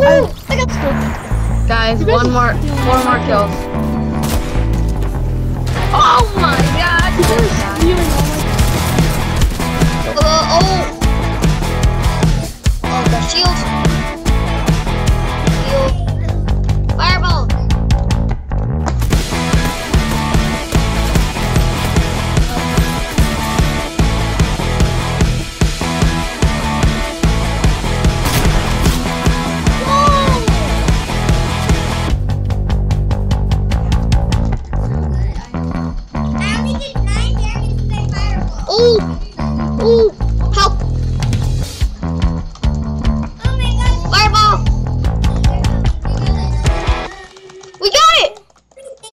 I got stuck. Guys, You guys four more kills. Oh my god! You guys are stealing all my... Oh, the shield. Fireball. Oh!